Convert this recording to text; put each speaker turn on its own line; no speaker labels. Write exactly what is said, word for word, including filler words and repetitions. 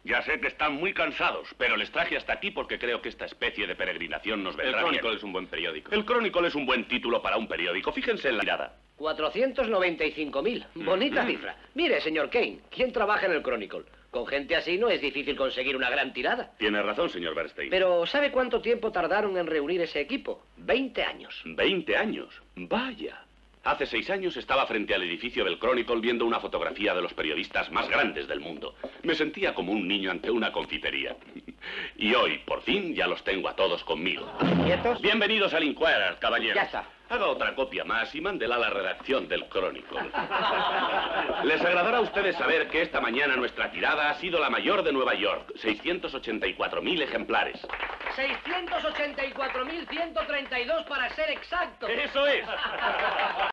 Ya sé que están muy cansados, pero les traje hasta aquí porque creo que esta especie de peregrinación nos vendrá
El Chronicle
bien.
es un buen periódico.
El Chronicle es un buen título para un periódico. Fíjense en la tirada.
cuatrocientos noventa y cinco mil. Bonita
Mm.
cifra. Mire, señor Kane, ¿quién trabaja en el Chronicle? Con gente así no es difícil conseguir una gran tirada.
Tiene razón, señor Bernstein.
Pero ¿sabe cuánto tiempo tardaron en reunir ese equipo? Veinte años.
Veinte años. Vaya. Hace seis años estaba frente al edificio del Chronicle viendo una fotografía de los periodistas más grandes del mundo. Me sentía como un niño ante una confitería. Y hoy, por fin, ya los tengo a todos conmigo.
¿Quietos?
Bienvenidos al Inquirer, caballeros.
Ya está.
Haga otra copia más y mándela a la redacción del Chronicle. Les agradará a ustedes saber que esta mañana nuestra tirada ha sido la mayor de Nueva York. seiscientos ochenta y cuatro mil ejemplares.
seiscientos ochenta y cuatro mil ciento treinta y dos para ser exacto.
¡Eso es!